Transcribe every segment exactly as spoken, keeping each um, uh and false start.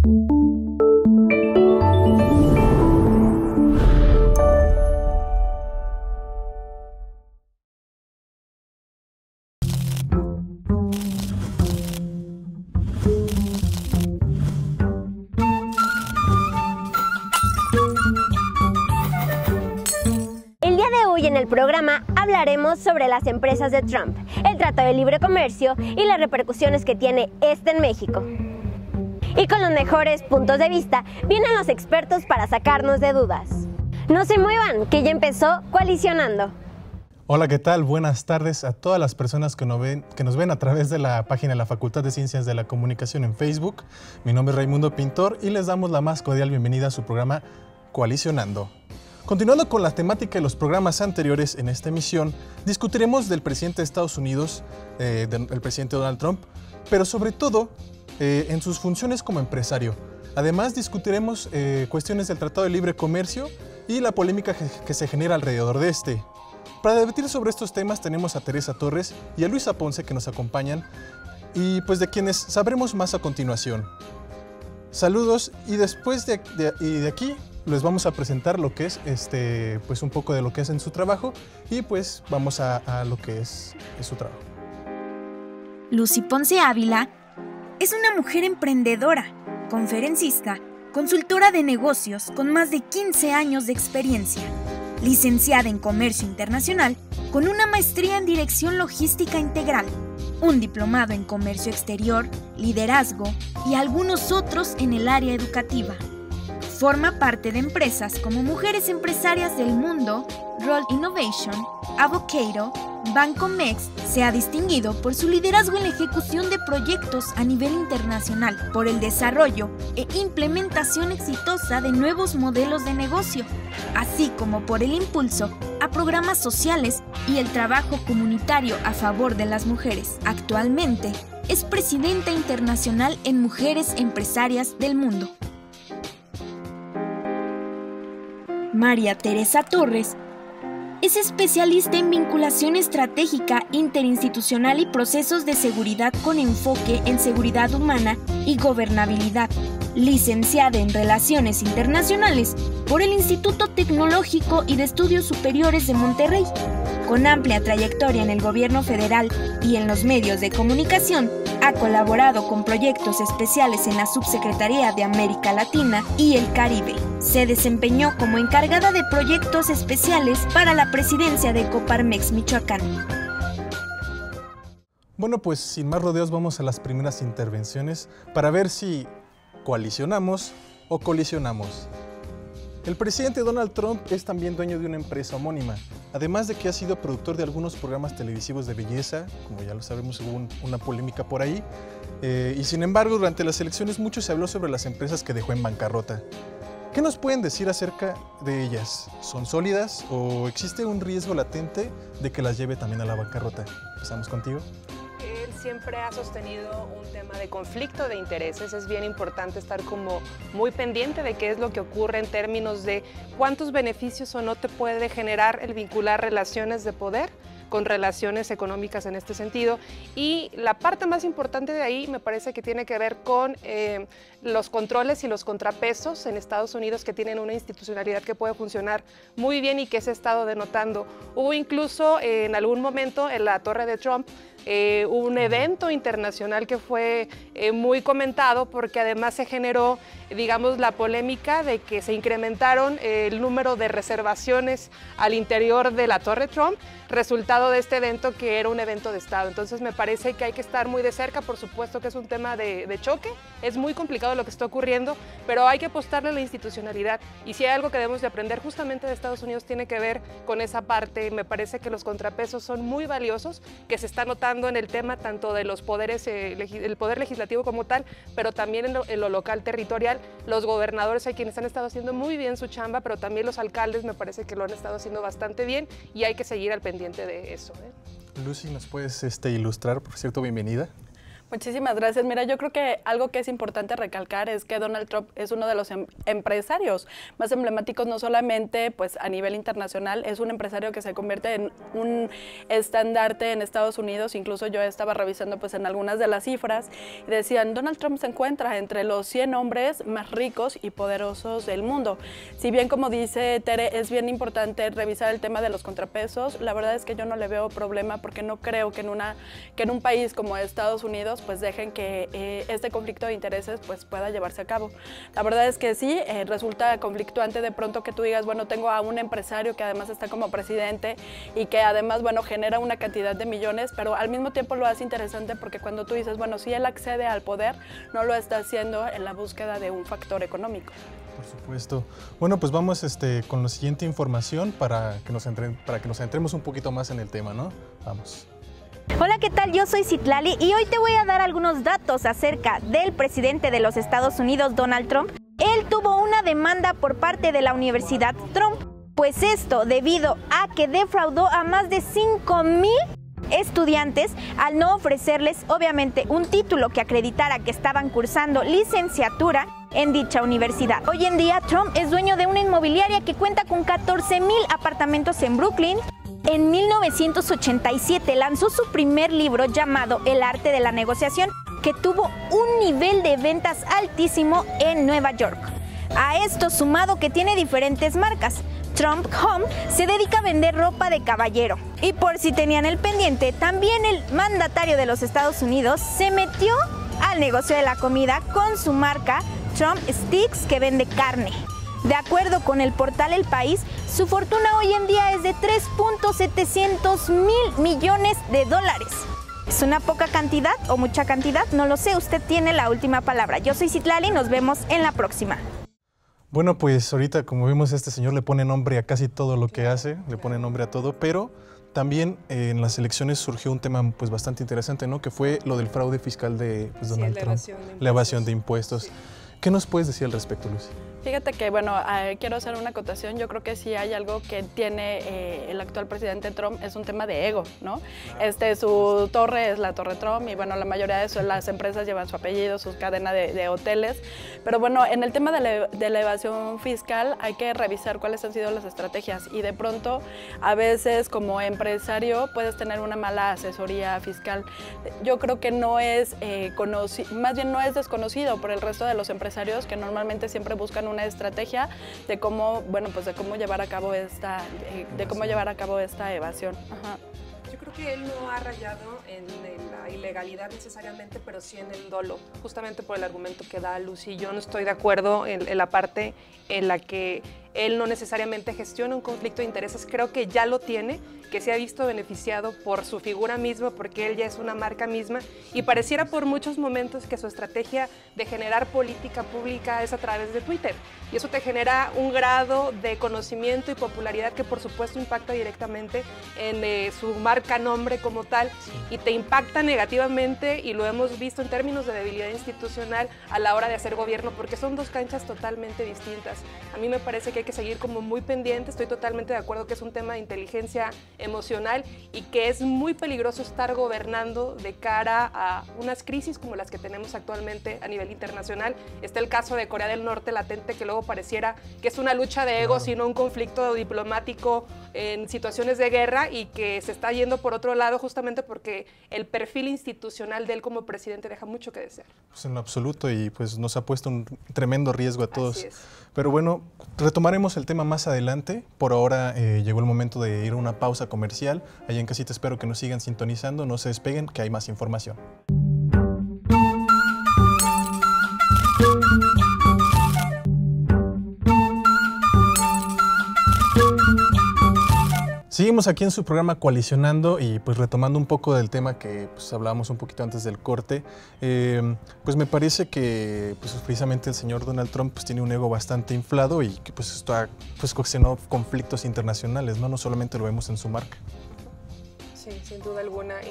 En el programa hablaremos sobre las empresas de Trump, el Tratado de Libre Comercio y las repercusiones que tiene este en México. Y con los mejores puntos de vista vienen los expertos para sacarnos de dudas. No se muevan, que ya empezó Coalicionando. Hola, ¿qué tal? Buenas tardes a todas las personas que nos ven, que nos ven a través de la página de la Facultad de Ciencias de la Comunicación en Facebook. Mi nombre es Raimundo Pintor y les damos la más cordial bienvenida a su programa Coalicionando. Continuando con la temática de los programas anteriores, en esta emisión discutiremos del presidente de Estados Unidos, eh, del presidente Donald Trump, pero sobre todo eh, en sus funciones como empresario. Además discutiremos eh, cuestiones del Tratado de Libre Comercio y la polémica que, que se genera alrededor de este. Para debatir sobre estos temas tenemos a Teresa Torres y a Luisa Ponce que nos acompañan y pues de quienes sabremos más a continuación. Saludos y después de, de, y de aquí les vamos a presentar lo que es, este, pues un poco de lo que es en su trabajo y pues vamos a, a lo que es, es su trabajo. Lucy Ponce Ávila es una mujer emprendedora, conferencista, consultora de negocios con más de quince años de experiencia, licenciada en Comercio Internacional con una maestría en Dirección Logística Integral, un diplomado en Comercio Exterior, Liderazgo y algunos otros en el área educativa. Forma parte de empresas como Mujeres Empresarias del Mundo, Roll Innovation, Avocado, Bancomex. Se ha distinguido por su liderazgo en la ejecución de proyectos a nivel internacional, por el desarrollo e implementación exitosa de nuevos modelos de negocio, así como por el impulso a programas sociales y el trabajo comunitario a favor de las mujeres. Actualmente es presidenta internacional en Mujeres Empresarias del Mundo. María Teresa Torres es especialista en vinculación estratégica interinstitucional y procesos de seguridad con enfoque en seguridad humana y gobernabilidad, licenciada en Relaciones Internacionales por el Instituto Tecnológico y de Estudios Superiores de Monterrey. Con amplia trayectoria en el gobierno federal y en los medios de comunicación, ha colaborado con proyectos especiales en la Subsecretaría de América Latina y el Caribe. Se desempeñó como encargada de proyectos especiales para la presidencia de Coparmex Michoacán. Bueno, pues sin más rodeos vamos a las primeras intervenciones para ver si coalicionamos o colisionamos. El presidente Donald Trump es también dueño de una empresa homónima, además de que ha sido productor de algunos programas televisivos de belleza, como ya lo sabemos hubo un, una polémica por ahí, eh, y sin embargo durante las elecciones mucho se habló sobre las empresas que dejó en bancarrota. ¿Qué nos pueden decir acerca de ellas? ¿Son sólidas o existe un riesgo latente de que las lleve también a la bancarrota? Empezamos contigo. Él siempre ha sostenido un tema de conflicto de intereses. Es bien importante estar como muy pendiente de qué es lo que ocurre en términos de cuántos beneficios o no te puede generar el vincular relaciones de poder con relaciones económicas en este sentido. Y la parte más importante de ahí me parece que tiene que ver con eh, los controles y los contrapesos en Estados Unidos, que tienen una institucionalidad que puede funcionar muy bien y que se ha estado denotando. Hubo incluso eh, en algún momento en la Torre de Trump Eh, un evento internacional que fue eh, muy comentado porque además se generó, digamos, la polémica de que se incrementaron eh, el número de reservaciones al interior de la Torre Trump, resultado de este evento que era un evento de Estado. Entonces me parece que hay que estar muy de cerca, por supuesto que es un tema de, de choque, es muy complicado lo que está ocurriendo, pero hay que apostarle a la institucionalidad y si hay algo que debemos de aprender justamente de Estados Unidos tiene que ver con esa parte. Me parece que los contrapesos son muy valiosos, que se está notando en el tema tanto de los poderes, eh, el poder legislativo como tal, pero también en lo, en lo local territorial. Los gobernadores hay quienes han estado haciendo muy bien su chamba, pero también los alcaldes me parece que lo han estado haciendo bastante bien y hay que seguir al pendiente de eso, ¿eh? Lucy, ¿nos puedes este, ilustrar? Por cierto, bienvenida. Muchísimas gracias. Mira, yo creo que algo que es importante recalcar es que Donald Trump es uno de los em empresarios más emblemáticos, no solamente pues a nivel internacional, es un empresario que se convierte en un estandarte en Estados Unidos. Incluso yo estaba revisando pues en algunas de las cifras y decían, Donald Trump se encuentra entre los cien hombres más ricos y poderosos del mundo. Si bien, como dice Tere, es bien importante revisar el tema de los contrapesos, la verdad es que yo no le veo problema porque no creo que en, una, que en un país como Estados Unidos pues dejen que eh, este conflicto de intereses pues pueda llevarse a cabo. La verdad es que sí, eh, resulta conflictuante de pronto que tú digas, bueno, tengo a un empresario que además está como presidente y que además, bueno, genera una cantidad de millones, pero al mismo tiempo lo hace interesante porque cuando tú dices, bueno, si él accede al poder, no lo está haciendo en la búsqueda de un factor económico. Por supuesto. Bueno, pues vamos este, con la siguiente información para que, nos entre, para que nos centremos un poquito más en el tema, ¿no? Vamos. Hola, ¿qué tal? Yo soy Citlali y hoy te voy a dar algunos datos acerca del presidente de los Estados Unidos, Donald Trump. Él tuvo una demanda por parte de la Universidad Trump, pues esto debido a que defraudó a más de cinco mil estudiantes al no ofrecerles obviamente un título que acreditara que estaban cursando licenciatura en dicha universidad. Hoy en día Trump es dueño de una inmobiliaria que cuenta con catorce mil apartamentos en Brooklyn. En mil novecientos ochenta y siete lanzó su primer libro llamado El arte de la negociación, que tuvo un nivel de ventas altísimo en Nueva York. A esto sumado que tiene diferentes marcas, Trump Home se dedica a vender ropa de caballero. Y por si tenían el pendiente, también el mandatario de los Estados Unidos se metió al negocio de la comida con su marca Trump Sticks, que vende carne. De acuerdo con el portal El País, su fortuna hoy en día es de tres punto setecientos mil millones de dólares. ¿Es una poca cantidad o mucha cantidad? No lo sé, usted tiene la última palabra. Yo soy Citlali, nos vemos en la próxima. Bueno, pues ahorita, como vimos, este señor le pone nombre a casi todo lo que hace, le pone nombre a todo, pero también eh, en las elecciones surgió un tema pues bastante interesante, ¿no? Que fue lo del fraude fiscal de pues, Donald sí, la Trump, evasión de la evasión de impuestos. Sí. ¿Qué nos puedes decir al respecto, Lucy? Fíjate que, bueno, eh, quiero hacer una acotación. Yo creo que sí hay algo que tiene eh, el actual presidente Trump, es un tema de ego, ¿no? Este, su torre es la Torre Trump y, bueno, la mayoría de eso, las empresas llevan su apellido, su cadena de, de hoteles. Pero, bueno, en el tema de la, de la evasión fiscal hay que revisar cuáles han sido las estrategias y de pronto, a veces, como empresario, puedes tener una mala asesoría fiscal. Yo creo que no es eh, conocido, más bien no es desconocido por el resto de los empresarios que normalmente siempre buscan un una estrategia de cómo, bueno, pues de cómo llevar a cabo esta, de cómo llevar a cabo esta evasión. Ajá. Yo creo que él no ha rayado en, en la ilegalidad necesariamente, pero sí en el dolo, justamente por el argumento que da Lucy. Yo no estoy de acuerdo en, en la parte en la que él no necesariamente gestiona un conflicto de intereses. Creo que ya lo tiene, que se ha visto beneficiado por su figura misma, porque él ya es una marca misma, y pareciera por muchos momentos que su estrategia de generar política pública es a través de Twitter, y eso te genera un grado de conocimiento y popularidad que por supuesto impacta directamente en eh, su marca nombre como tal, y te impacta negativamente, y lo hemos visto en términos de debilidad institucional a la hora de hacer gobierno, porque son dos canchas totalmente distintas. A mí me parece que hay que seguir como muy pendiente. Estoy totalmente de acuerdo que es un tema de inteligencia emocional y que es muy peligroso estar gobernando de cara a unas crisis como las que tenemos actualmente a nivel internacional. Está el caso de Corea del Norte latente, que luego pareciera que es una lucha de egos, sino un conflicto diplomático en situaciones de guerra, y que se está yendo por otro lado justamente porque el perfil institucional de él como presidente deja mucho que desear. Pues en lo absoluto, y pues nos ha puesto un tremendo riesgo a todos. Así es. Pero bueno, retomaremos el tema más adelante. Por ahora eh, llegó el momento de ir a una pausa comercial. Allá en casita espero que nos sigan sintonizando, no se despeguen, que hay más información. Seguimos aquí en su programa Coalicionando, y pues retomando un poco del tema que pues, hablábamos un poquito antes del corte, eh, pues me parece que pues, precisamente el señor Donald Trump pues, tiene un ego bastante inflado, y que pues esto ha pues, ocasionado conflictos internacionales, ¿no? No solamente lo vemos en su marca. Sí, sin duda alguna, y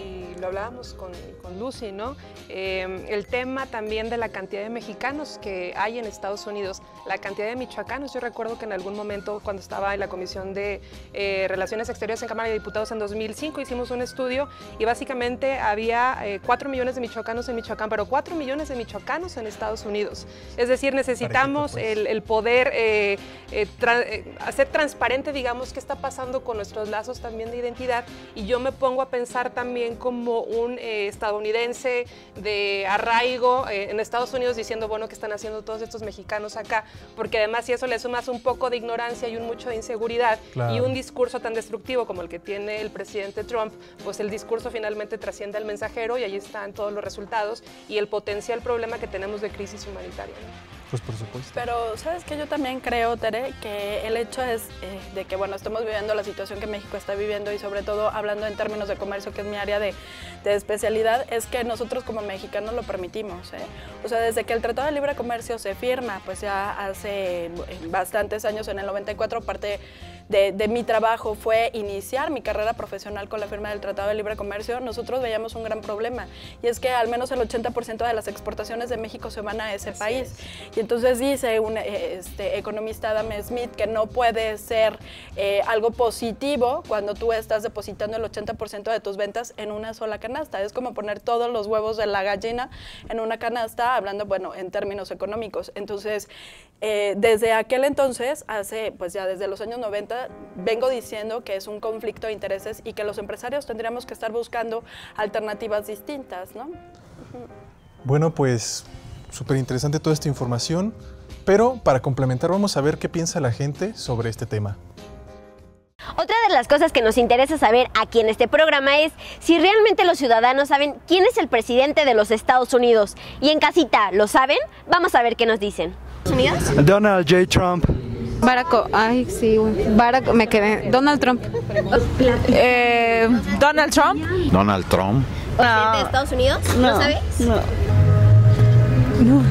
lo hablábamos con, con Lucy, ¿no? Eh, el tema también de la cantidad de mexicanos que hay en Estados Unidos, la cantidad de michoacanos. Yo recuerdo que en algún momento, cuando estaba en la Comisión de eh, Relaciones Exteriores en Cámara de Diputados en dos mil cinco, hicimos un estudio y básicamente había eh, cuatro millones de michoacanos en Michoacán, pero cuatro millones de michoacanos en Estados Unidos. Es decir, necesitamos el, el poder eh, eh, tra eh, hacer transparente, digamos, qué está pasando con nuestros lazos también de identidad, y yo me pongo a pensar también como un eh, estadounidense de arraigo eh, en Estados Unidos, diciendo, bueno, ¿qué están haciendo todos estos mexicanos acá? Porque además, si eso le sumas un poco de ignorancia y un mucho de inseguridad, claro, y un discurso tan destructivo como el que tiene el presidente Trump, pues el discurso finalmente trasciende al mensajero y ahí están todos los resultados y el potencial problema que tenemos de crisis humanitaria, ¿no? Pues por supuesto. Pero, ¿sabes qué? Yo también creo, Tere, que el hecho es eh, de que, bueno, estamos viviendo la situación que México está viviendo y sobre todo hablando en términos de comercio, que es mi área de, de especialidad, es que nosotros como mexicanos lo permitimos, ¿eh? O sea, desde que el Tratado de Libre Comercio se firma, pues ya hace bastantes años, en el noventa y cuatro, parte de, de mi trabajo fue iniciar mi carrera profesional con la firma del Tratado de Libre Comercio, nosotros veíamos un gran problema, y es que al menos el ochenta por ciento de las exportaciones de México se van a ese Así país. Es. Y entonces dice un este, economista, Adam Smith, que no puede ser eh, algo positivo cuando tú estás depositando el ochenta por ciento de tus ventas en una sola canasta. Es como poner todos los huevos de la gallina en una canasta, hablando, bueno, en términos económicos. Entonces, eh, desde aquel entonces, hace, pues ya desde los años noventa, vengo diciendo que es un conflicto de intereses y que los empresarios tendríamos que estar buscando alternativas distintas, ¿no? Bueno, pues súper interesante toda esta información, pero para complementar vamos a ver qué piensa la gente sobre este tema. Otra de las cosas que nos interesa saber aquí en este programa es si realmente los ciudadanos saben quién es el presidente de los Estados Unidos. Y en casita, ¿lo saben? Vamos a ver qué nos dicen. ¿Unidos? Donald J. Trump. Barack, ay sí, Barack, me quedé. Donald Trump. Eh, Donald Trump. Donald Trump. ¿Presidente de Estados Unidos? ¿No, ¿No sabes? No. No.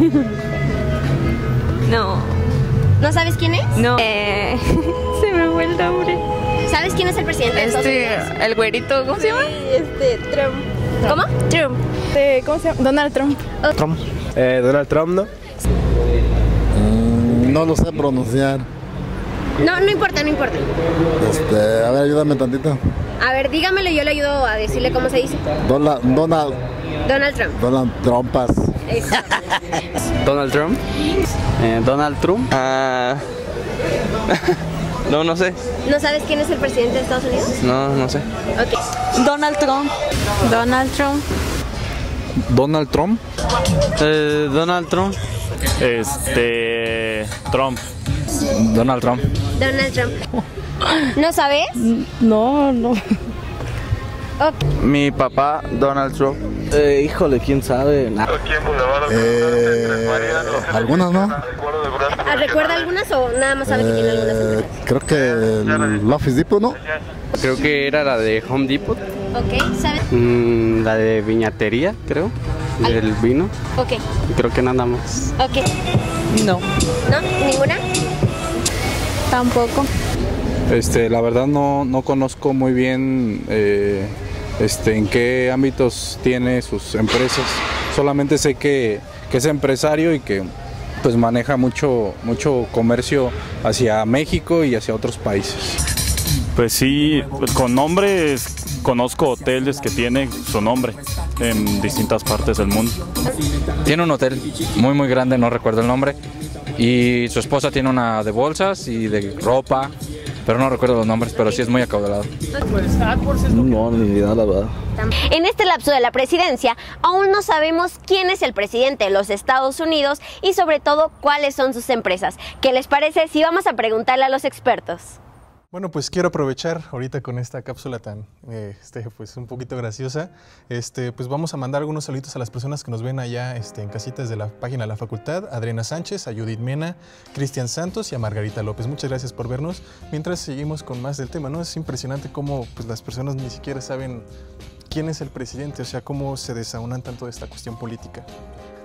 No. ¿No sabes quién es? No. Eh, se me fue el nombre. ¿Sabes quién es el presidente de Estados este, Unidos? El güerito, ¿cómo se llama? Este, Trump. ¿Cómo? Trump. Eh, ¿Cómo se llama? Donald Trump. Oh. Trump. Eh, Donald Trump, ¿no? Mm, no lo sé pronunciar. No, no importa, no importa. Este, a ver, ayúdame tantito. A ver, dígamelo y yo le ayudo a decirle cómo se dice. Donald, Donald. Donald Trump. Donald Trumpas. Donald Trump. Eh, Donald Trump. Ah. No, no sé. ¿No sabes quién es el presidente de Estados Unidos? No, no sé. Ok. Donald Trump. Donald Trump. Donald Trump. Eh, Donald Trump. Este. Trump. Donald Trump. Donald Trump. ¿No sabes? No, no. Okay. Mi papá, Donald Trump. Eh, híjole, quién sabe. Nah. Eh, algunas, ¿no? ¿Recuerda algunas o nada más sabe que tiene algunas empresas? Creo que el Office Depot, ¿no? Creo que era la de Home Depot. Ok, ¿sabes? Mm, la de viñatería, creo. Del vino. Ok. Creo que nada más. Ok. No. ¿No? ¿Ninguna? Tampoco. Este, la verdad no, no conozco muy bien eh, este, en qué ámbitos tiene sus empresas. Solamente sé que, que es empresario y que pues maneja mucho, mucho comercio hacia México y hacia otros países. Pues sí, con nombres conozco hoteles que tienen su nombre en distintas partes del mundo. Tiene un hotel muy muy grande, no recuerdo el nombre, y su esposa tiene una de bolsas y de ropa, pero no recuerdo los nombres, pero sí es muy acaudalado. No, ni idea, la verdad. En este lapso de la presidencia, aún no sabemos quién es el presidente de los Estados Unidos y sobre todo cuáles son sus empresas. ¿Qué les parece si vamos a preguntarle a los expertos? Bueno, pues quiero aprovechar ahorita con esta cápsula tan, eh, este, pues un poquito graciosa, este, pues vamos a mandar algunos saluditos a las personas que nos ven allá este, en casitas de la página de la facultad, a Adriana Sánchez, a Judith Mena, Cristian Santos y a Margarita López. Muchas gracias por vernos. Mientras seguimos con más del tema, ¿no? Es impresionante cómo pues, las personas ni siquiera saben quién es el presidente, o sea, cómo se desaunan tanto de esta cuestión política.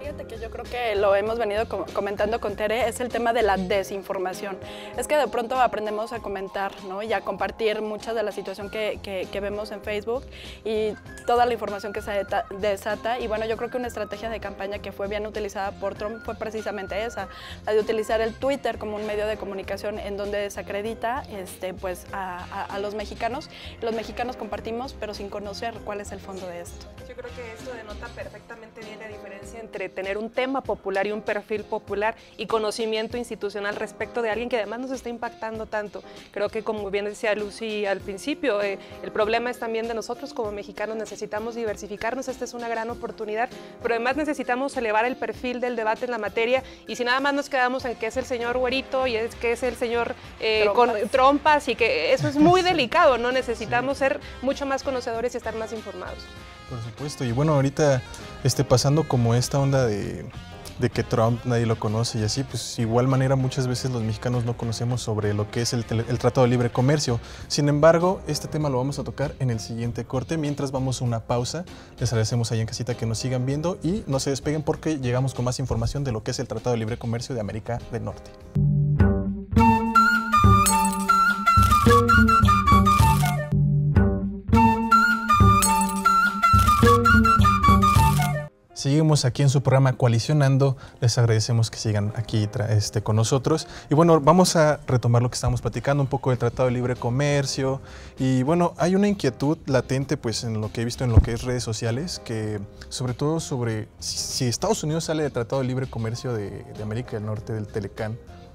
Fíjate que yo creo que lo hemos venido com comentando con Tere, es el tema de la desinformación. Es que de pronto aprendemos a comentar, ¿no? Y a compartir mucha de la situación que, que, que vemos en Facebook y toda la información que se desata. Y bueno, yo creo que una estrategia de campaña que fue bien utilizada por Trump fue precisamente esa, la de utilizar el Twitter como un medio de comunicación en donde desacredita este, pues, a, a, a los mexicanos. Los mexicanos compartimos, pero sin conocer cuál es el fondo de esto. Yo creo que esto denota perfectamente bien la diferencia entre tener un tema popular y un perfil popular y conocimiento institucional respecto de alguien que además nos está impactando tanto. Creo que, como bien decía Lucy al principio, eh, el problema es también de nosotros como mexicanos, necesitamos diversificarnos, esta es una gran oportunidad, pero además necesitamos elevar el perfil del debate en la materia, y si nada más nos quedamos en que es el señor güerito y es que es el señor eh, trompas. con trompas, y que eso es muy delicado, ¿no? Necesitamos sí. ser mucho más conocedores y estar más informados. Por supuesto, y bueno, ahorita este, pasando como esta onda de, de que Trump nadie lo conoce y así, pues igual manera muchas veces los mexicanos no conocemos sobre lo que es el, el Tratado de Libre Comercio. Sin embargo, este tema lo vamos a tocar en el siguiente corte. Mientras vamos a una pausa, les agradecemos ahí en casita que nos sigan viendo y no se despeguen porque llegamos con más información de lo que es el Tratado de Libre Comercio de América del Norte. Seguimos aquí en su programa Coalicionando, les agradecemos que sigan aquí este, con nosotros. Y bueno, vamos a retomar lo que estábamos platicando, un poco del Tratado de Libre Comercio. Y bueno, hay una inquietud latente pues en lo que he visto en lo que es redes sociales, que sobre todo sobre si, si Estados Unidos sale del Tratado de Libre Comercio de, de América del Norte, del Telecán,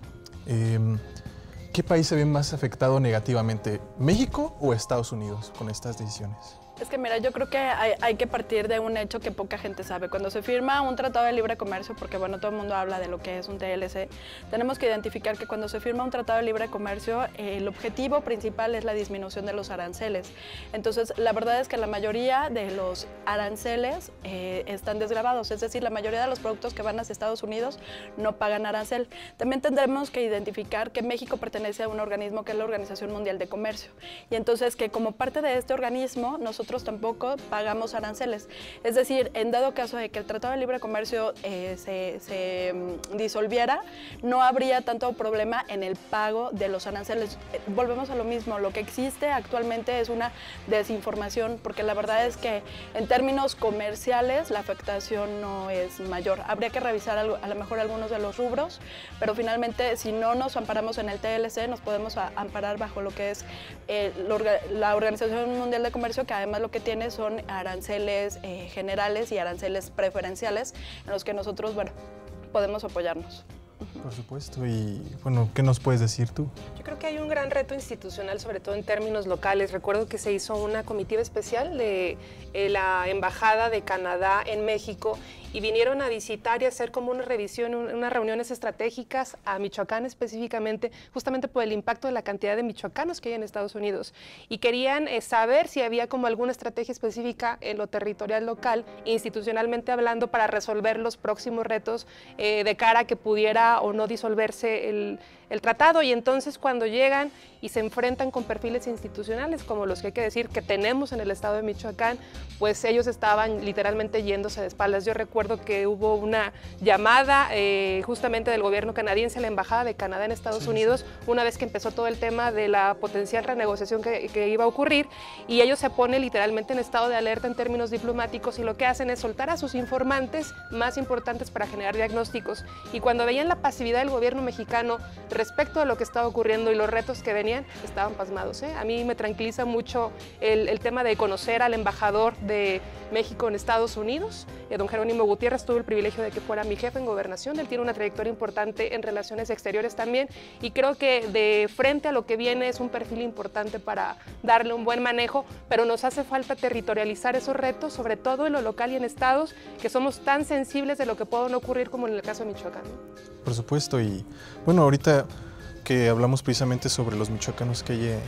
eh, ¿qué país se ve más afectado negativamente? ¿México o Estados Unidos con estas decisiones? Es que mira, yo creo que hay, hay que partir de un hecho que poca gente sabe. Cuando se firma un tratado de libre comercio, porque bueno, todo el mundo habla de lo que es un T L C, tenemos que identificar que cuando se firma un tratado de libre comercio, eh, el objetivo principal es la disminución de los aranceles. Entonces, la verdad es que la mayoría de los aranceles eh, están desgravados, es decir, la mayoría de los productos que van hacia Estados Unidos no pagan arancel. También tendremos que identificar que México pertenece a un organismo que es la Organización Mundial de Comercio, y entonces que como parte de este organismo, nosotros tampoco pagamos aranceles. Es decir, en dado caso de que el Tratado de Libre Comercio eh, se, se um, disolviera, no habría tanto problema en el pago de los aranceles. Eh, volvemos a lo mismo, lo que existe actualmente es una desinformación, porque la verdad es que en términos comerciales la afectación no es mayor. Habría que revisar algo, a lo mejor algunos de los rubros, pero finalmente si no nos amparamos en el T L C, nos podemos a, amparar bajo lo que es eh, la Organización Mundial de Comercio, que además lo que tiene son aranceles eh, generales y aranceles preferenciales en los que nosotros, bueno, podemos apoyarnos. Por supuesto. Y bueno, ¿qué nos puedes decir tú? Yo creo que hay un gran reto institucional, sobre todo en términos locales. Recuerdo que se hizo una comitiva especial de eh, la Embajada de Canadá en México y vinieron a visitar y hacer como una revisión, un, unas reuniones estratégicas a Michoacán específicamente, justamente por el impacto de la cantidad de michoacanos que hay en Estados Unidos. Y querían eh, saber si había como alguna estrategia específica en lo territorial local, institucionalmente hablando, para resolver los próximos retos eh, de cara a que pudiera o no disolverse el, el tratado. Y entonces cuando llegan y se enfrentan con perfiles institucionales como los que hay que decir que tenemos en el estado de Michoacán, pues ellos estaban literalmente yéndose de espaldas. Yo recuerdo que hubo una llamada eh, justamente del gobierno canadiense a la Embajada de Canadá en Estados sí, Unidos, sí. una vez que empezó todo el tema de la potencial renegociación que, que iba a ocurrir, y ellos se ponen literalmente en estado de alerta en términos diplomáticos, y lo que hacen es soltar a sus informantes más importantes para generar diagnósticos. Y cuando veían la pasividad del gobierno mexicano respecto a lo que estaba ocurriendo y los retos que venían, estaban pasmados, ¿eh? A mí me tranquiliza mucho el, el tema de conocer al embajador de México en Estados Unidos, eh, don Jerónimo Gutiérrez. Tuve el privilegio de que fuera mi jefe en gobernación. Él tiene una trayectoria importante en relaciones exteriores también, y creo que de frente a lo que viene es un perfil importante para darle un buen manejo, pero nos hace falta territorializar esos retos, sobre todo en lo local y en estados que somos tan sensibles de lo que puede ocurrir como en el caso de Michoacán. Por supuesto. Y bueno, ahorita que hablamos precisamente sobre los michoacanos que hay en,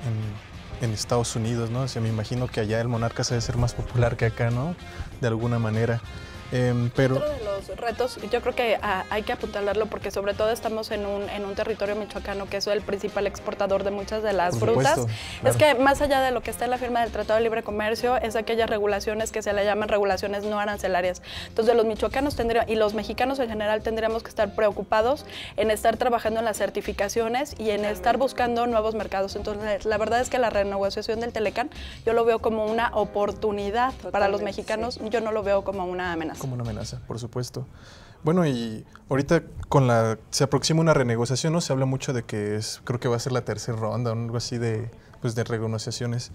en, en Estados Unidos, ¿no? O sea, me imagino que allá el monarca se debe ser más popular que acá, ¿no? De alguna manera. Eh, pero... Otro de los los retos, yo creo que a, hay que apuntalarlo porque sobre todo estamos en un, en un territorio michoacano que es el principal exportador de muchas de las Por frutas. supuesto, Es claro. que más allá de lo que está en la firma del Tratado de Libre Comercio, es aquellas regulaciones que se le llaman regulaciones no arancelarias. Entonces los michoacanos tendrían, y los mexicanos en general tendríamos que estar preocupados en estar trabajando en las certificaciones y en estar buscando nuevos mercados. Entonces la verdad es que la renegociación del Telecán yo lo veo como una oportunidad Totalmente, para los mexicanos, sí. Yo no lo veo como una amenaza. Como una amenaza, por supuesto. Bueno, y ahorita con la se aproxima una renegociación, ¿no? Se habla mucho de que es, creo que va a ser la tercera ronda o algo así de, pues, de renegociaciones.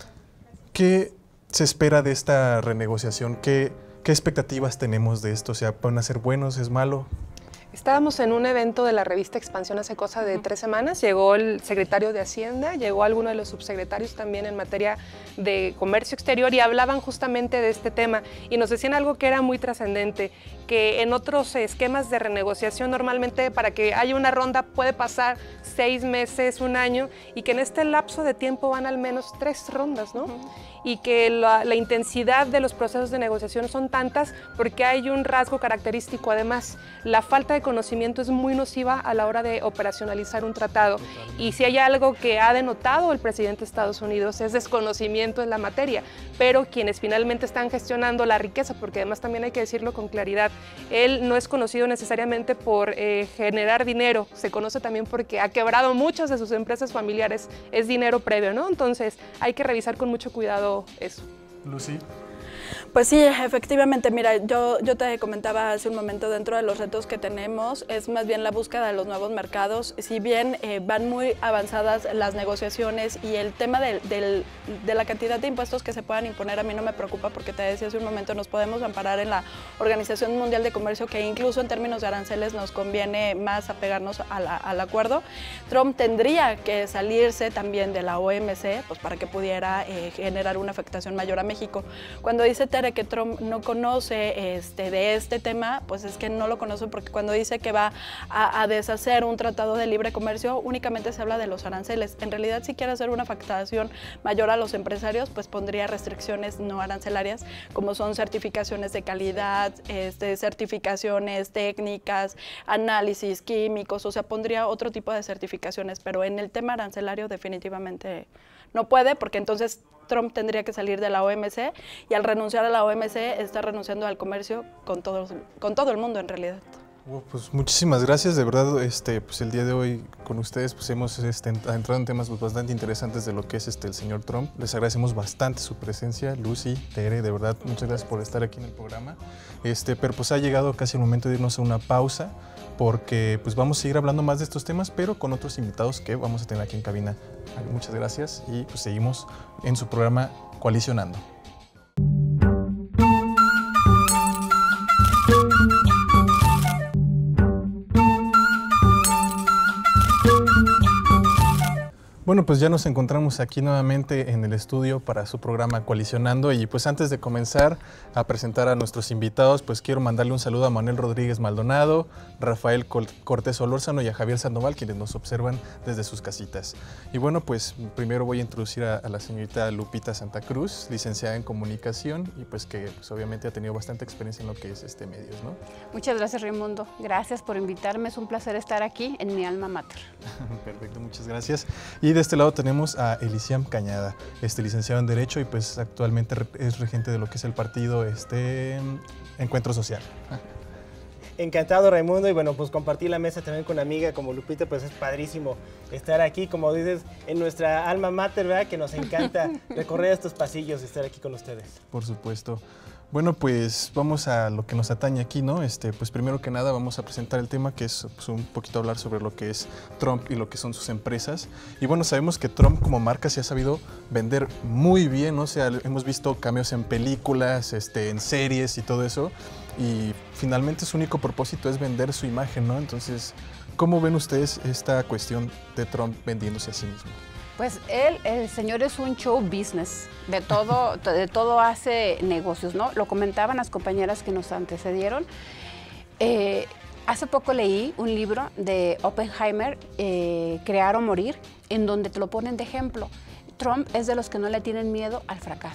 ¿Qué se espera de esta renegociación? ¿Qué, qué expectativas tenemos de esto? O sea, ¿van a ser buenos? ¿Es malo? Estábamos en un evento de la revista Expansión hace cosa de tres semanas, llegó el secretario de Hacienda, llegó alguno de los subsecretarios también en materia de comercio exterior y hablaban justamente de este tema y nos decían algo que era muy trascendente, que en otros esquemas de renegociación normalmente para que haya una ronda puede pasar seis meses, un año y que en este lapso de tiempo van al menos tres rondas, ¿no? Uh-huh. Y que la, la intensidad de los procesos de negociación son tantas porque hay un rasgo característico además, la falta de conocimiento es muy nociva a la hora de operacionalizar un tratado y si hay algo que ha denotado el presidente de Estados Unidos es desconocimiento en la materia, pero quienes finalmente están gestionando la riqueza, porque además también hay que decirlo con claridad, él no es conocido necesariamente por eh, generar dinero, se conoce también porque ha quebrado muchas de sus empresas familiares, es dinero previo, ¿no? Entonces hay que revisar con mucho cuidado eso. Lucy. Pues sí, efectivamente, mira, yo, yo te comentaba hace un momento, dentro de los retos que tenemos, es más bien la búsqueda de los nuevos mercados. Si bien eh, van muy avanzadas las negociaciones y el tema del, del, de la cantidad de impuestos que se puedan imponer a mí no me preocupa porque te decía hace un momento, nos podemos amparar en la Organización Mundial de Comercio que incluso en términos de aranceles nos conviene más apegarnos a la, al acuerdo. Trump tendría que salirse también de la O M C pues, para que pudiera eh, generar una afectación mayor a México. Cuando dice Tere que Trump no conoce este, de este tema, pues es que no lo conoce porque cuando dice que va a, a deshacer un tratado de libre comercio, únicamente se habla de los aranceles. En realidad, si quiere hacer una afectación mayor a los empresarios, pues pondría restricciones no arancelarias, como son certificaciones de calidad, este, certificaciones técnicas, análisis químicos, o sea, pondría otro tipo de certificaciones, pero en el tema arancelario definitivamente no puede, porque entonces Trump tendría que salir de la O M C y al renunciar a la O M C está renunciando al comercio con todo, con todo el mundo en realidad. Oh, pues muchísimas gracias, de verdad, este, pues el día de hoy con ustedes pues hemos este, entrado en temas bastante interesantes de lo que es este, el señor Trump. Les agradecemos bastante su presencia, Lucy, Tere, de verdad, muchas gracias por estar aquí en el programa. Este, pero pues ha llegado casi el momento de irnos a una pausa, porque pues vamos a seguir hablando más de estos temas, pero con otros invitados que vamos a tener aquí en cabina. Muchas gracias y pues seguimos en su programa Coalicionando. Bueno, pues ya nos encontramos aquí nuevamente en el estudio para su programa Coalicionando y pues antes de comenzar a presentar a nuestros invitados, pues quiero mandarle un saludo a Manuel Rodríguez Maldonado, Rafael Cortés Olórzano y a Javier Sandoval, quienes nos observan desde sus casitas. Y bueno, pues primero voy a introducir a, a la señorita Lupita Santa Cruz, licenciada en Comunicación y pues que pues, obviamente ha tenido bastante experiencia en lo que es este medios, ¿no? Muchas gracias, Raimundo. Gracias por invitarme, es un placer estar aquí en mi alma mater. Perfecto, muchas gracias. Y de este lado tenemos a Elisiam Cañada, este, licenciado en Derecho y pues actualmente es regente de lo que es el partido este, Encuentro Social. Encantado, Raimundo, y bueno, pues compartir la mesa también con una amiga como Lupita, pues es padrísimo estar aquí, como dices, en nuestra alma mater, ¿verdad? Que nos encanta recorrer estos pasillos y estar aquí con ustedes. Por supuesto. Bueno, pues vamos a lo que nos atañe aquí, ¿no? Este, pues primero que nada vamos a presentar el tema que es pues, un poquito hablar sobre lo que es Trump y lo que son sus empresas. Y bueno, sabemos que Trump como marca se ha sabido vender muy bien, ¿no? O sea, hemos visto cameos en películas, este, en series y todo eso. Y finalmente su único propósito es vender su imagen, ¿no? Entonces, ¿cómo ven ustedes esta cuestión de Trump vendiéndose a sí mismo? Pues él, el señor es un show business, de todo, de todo hace negocios, ¿no? Lo comentaban las compañeras que nos antecedieron. Eh, hace poco leí un libro de Oppenheimer, eh, Crear o Morir, en donde te lo ponen de ejemplo. Trump es de los que no le tienen miedo al fracaso.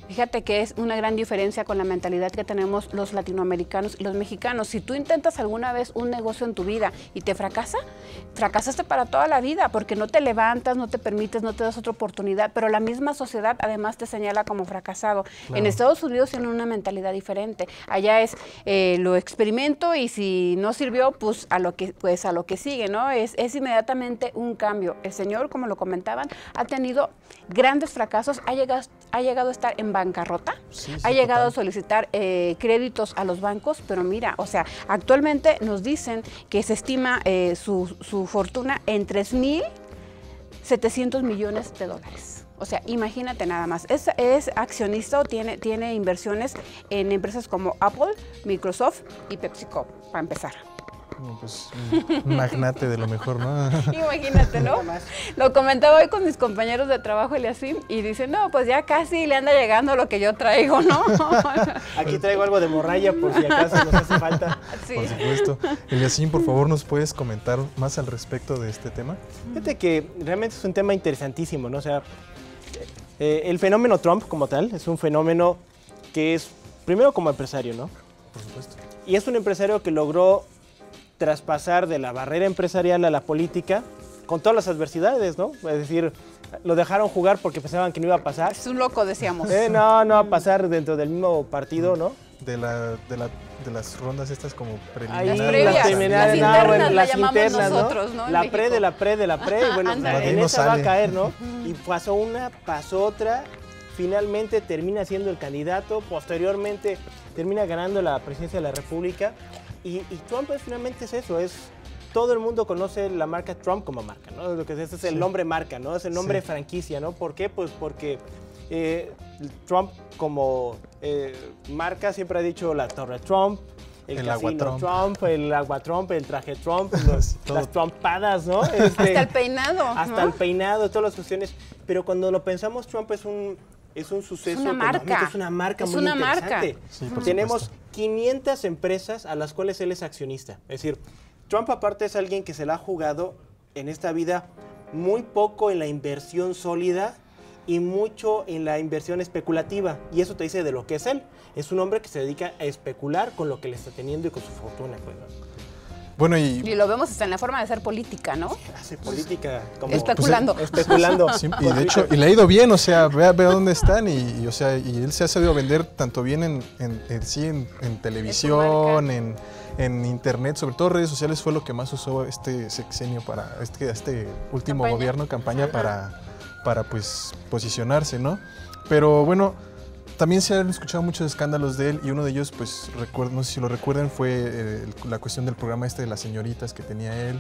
Fíjate que es una gran diferencia con la mentalidad que tenemos los latinoamericanos y los mexicanos. Si tú intentas alguna vez un negocio en tu vida y te fracasa, fracasaste para toda la vida porque no te levantas, no te permites, no te das otra oportunidad, pero la misma sociedad además te señala como fracasado. Claro. En Estados Unidos tienen una mentalidad diferente. Allá es eh, lo experimento y si no sirvió, pues a lo que, pues, a lo que sigue, ¿no? Es, es inmediatamente un cambio. El señor, como lo comentaban, ha tenido grandes fracasos, ha llegado, ha llegado a estar en bancarrota, sí, sí, ha llegado total. a solicitar eh, créditos a los bancos, pero mira, o sea, actualmente nos dicen que se estima eh, su, su fortuna en tres mil setecientos millones de dólares. O sea, imagínate nada más. Es, es accionista o tiene, tiene inversiones en empresas como Apple, Microsoft y PepsiCo, para empezar. No, pues un magnate de lo mejor, ¿no? Imagínate, ¿no? Lo comentaba hoy con mis compañeros de trabajo, Eliasim, y dicen, no, pues ya casi le anda llegando lo que yo traigo, ¿no? Aquí traigo algo de morralla por si acaso nos hace falta. Sí. Por supuesto. Eliasim, por favor, ¿nos puedes comentar más al respecto de este tema? Fíjate que realmente es un tema interesantísimo, ¿no? O sea, eh, el fenómeno Trump como tal es un fenómeno que es, primero como empresario, ¿no? Por supuesto. Y es un empresario que logró traspasar de la barrera empresarial a la política con todas las adversidades, ¿no? Es decir, lo dejaron jugar porque pensaban que no iba a pasar. Es un loco, decíamos. Eh, no, no va a pasar dentro del mismo partido, ¿no? De, la, de, la, de las rondas estas como preliminares. Ahí, previas, las preliminares, las no, internas, bueno, las la llamamos internas, nosotros, ¿no? ¿no? La México. pre de la pre de la pre, y bueno, Ajá, en no esa sale. va a caer, ¿no? Y pasó una, pasó otra, finalmente termina siendo el candidato, posteriormente termina ganando la presidencia de la República, y, y Trump es, finalmente es eso, es... Todo el mundo conoce la marca Trump como marca, ¿no? Lo que es, es el sí. nombre marca, ¿no? Es el nombre sí. franquicia, ¿no? ¿Por qué? Pues porque eh, Trump como eh, marca siempre ha dicho la Torre Trump, el, el casino Trump. Trump, el agua Trump, el traje Trump, los, las Trumpadas, ¿no? Este, hasta el peinado. Hasta ¿no? el peinado, todas las cuestiones. Pero cuando lo pensamos, Trump es un, es un suceso. Es una marca. Es una marca es muy una interesante. Marca. Sí, por Tenemos supuesto. quinientas empresas a las cuales él es accionista. Es decir, Trump aparte es alguien que se la ha jugado en esta vida muy poco en la inversión sólida y mucho en la inversión especulativa. Y eso te dice de lo que es él. Es un hombre que se dedica a especular con lo que le está teniendo y con su fortuna. Pues, ¿no? Bueno, y... y lo vemos hasta en la forma de hacer política, ¿no? Hace política. Como, especulando. Pues, especulando. Sí, y de hecho, y le ha ido bien, o sea, vea, vea dónde están y, y, o sea, y él se ha sabido vender tanto bien en, en, en sí, en, en televisión, en... en internet, sobre todo redes sociales, fue lo que más usó este sexenio para este, este último ¿Campaña? gobierno, campaña para, para pues posicionarse, ¿no? Pero bueno, también se han escuchado muchos escándalos de él y uno de ellos, pues, recuerdo, no sé si lo recuerdan, fue eh, la cuestión del programa este de las señoritas que tenía él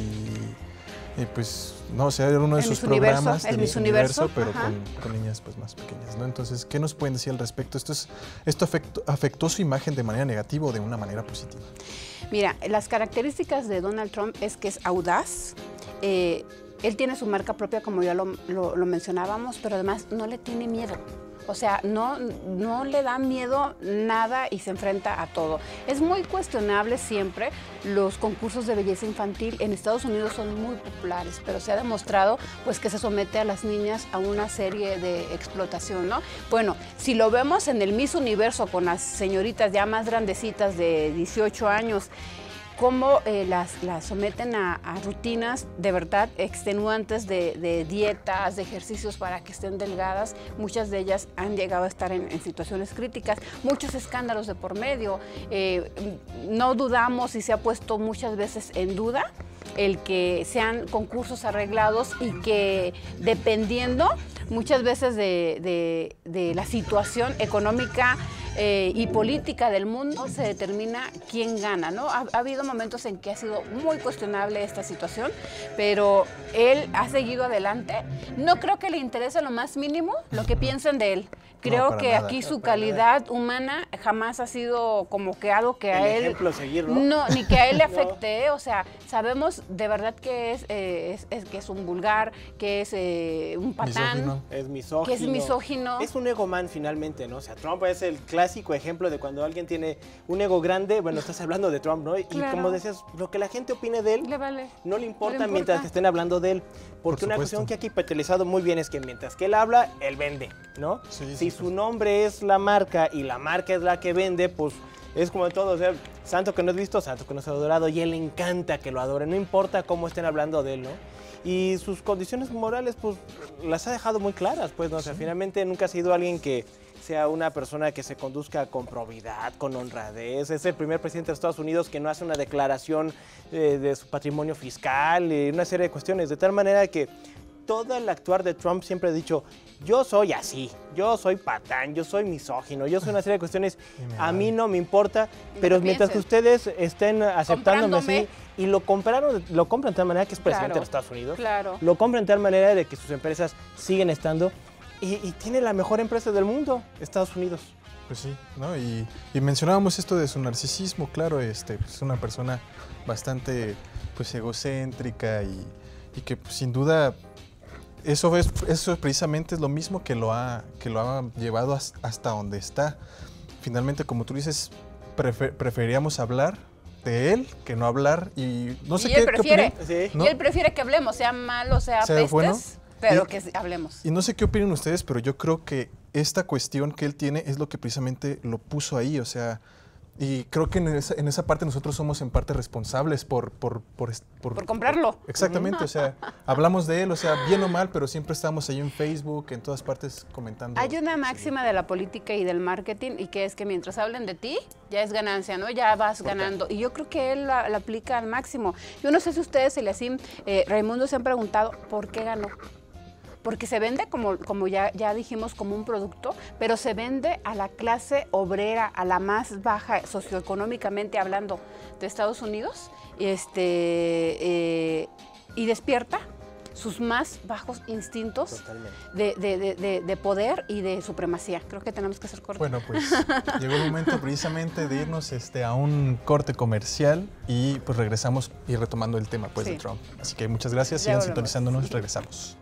y, y pues, no, o sea, era uno de el sus Miss programas Universo, de el Miss Miss Universo, Universo pero con, con niñas pues más pequeñas, ¿no? Entonces, ¿qué nos pueden decir al respecto? ¿Esto, es, esto afectó, afectó su imagen de manera negativa o de una manera positiva? Mira, las características de Donald Trump es que es audaz, eh, él tiene su marca propia, como ya lo, lo, lo mencionábamos, pero además no le tiene miedo. O sea, no, no le da miedo nada y se enfrenta a todo. Es muy cuestionable siempre. Los concursos de belleza infantil en Estados Unidos son muy populares, pero se ha demostrado pues, que se somete a las niñas a una serie de explotación, ¿no? Bueno, si lo vemos en el Miss Universo con las señoritas ya más grandecitas de dieciocho años, cómo eh, las, las someten a, a rutinas de verdad extenuantes de, de dietas, de ejercicios para que estén delgadas. Muchas de ellas han llegado a estar en, en situaciones críticas, muchos escándalos de por medio. Eh, no dudamos y se ha puesto muchas veces en duda el que sean concursos arreglados y que dependiendo muchas veces de, de, de la situación económica eh, y política del mundo se determina quién gana, ¿no? Ha, ha habido momentos en que ha sido muy cuestionable esta situación, pero él ha seguido adelante. No creo que le interese lo más mínimo lo que piensen de él. Creo no, que nada, aquí no, su calidad nada. humana jamás ha sido como que algo que el a él... ejemplo a seguir, ¿no? No, ni que a él le afecte, no. O sea, sabemos de verdad que es, eh, es, es, que es un vulgar, que es eh, un patán. Misógino. Es misógino. Que es misógino. Es un egomán finalmente, ¿no? O sea, Trump es el clásico ejemplo de cuando alguien tiene un ego grande, bueno, estás hablando de Trump, ¿no? Y claro. como decías, lo que la gente opine de él, le vale. no le importa, no le importa mientras que estén hablando de él. Porque Por una supuesto. cuestión que ha capitalizado muy bien es que mientras que él habla, él vende, ¿no? Sí, si sí, si su nombre es la marca y la marca es la que vende, pues es como en todo, o sea, santo que no es visto, santo que no es adorado, y él le encanta que lo adoren, no importa cómo estén hablando de él, ¿no? Y sus condiciones morales, pues, las ha dejado muy claras, pues, ¿no? O sea, sí. Finalmente nunca ha sido alguien que sea una persona que se conduzca con probidad, con honradez. Es el primer presidente de Estados Unidos que no hace una declaración eh, de su patrimonio fiscal y una serie de cuestiones, de tal manera que todo el actuar de Trump siempre ha dicho, yo soy así, yo soy patán, yo soy misógino, yo soy una serie de cuestiones, a mí no me importa, pero mientras que ustedes estén aceptándome así y lo compraron, lo compran de tal manera que es presidente claro, de los Estados Unidos, claro. Lo compran de tal manera de que sus empresas siguen estando y, y tiene la mejor empresa del mundo, Estados Unidos. Pues sí, ¿no? Y, y mencionábamos esto de su narcisismo, claro, este, pues, es una persona bastante pues, egocéntrica y, y que pues, sin duda eso, es, eso precisamente es lo mismo que lo ha, que lo ha llevado hasta donde está. Finalmente, como tú dices, prefer, preferiríamos hablar de él que no hablar y no sé y qué, él prefiere, qué ¿no? Y él prefiere que hablemos, sea malo, sea, sea pestes, bueno, pero y, que hablemos. Y no sé qué opinan ustedes, pero yo creo que esta cuestión que él tiene es lo que precisamente lo puso ahí, o sea, y creo que en esa, en esa parte nosotros somos en parte responsables por... Por, por, por, por comprarlo. Por, exactamente, o sea, hablamos de él, o sea, bien o mal, pero siempre estamos ahí en Facebook, en todas partes comentando. Hay una máxima de la política y del marketing y que es que mientras hablen de ti, ya es ganancia, ¿no? Ya vas ganando. Y yo creo que él la, la aplica al máximo. Yo no sé si ustedes, Eliasim, eh, Raimundo, se han preguntado por qué ganó. Porque se vende, como, como ya, ya dijimos, como un producto, pero se vende a la clase obrera, a la más baja socioeconómicamente hablando de Estados Unidos, este, eh, y despierta sus más bajos instintos de, de, de, de, de poder y de supremacía. Creo que tenemos que ser cortos. Bueno, pues llegó el momento precisamente de irnos este, a un corte comercial y pues regresamos y retomando el tema pues, sí. de Trump. Así que muchas gracias, sigan sintonizándonos, regresamos.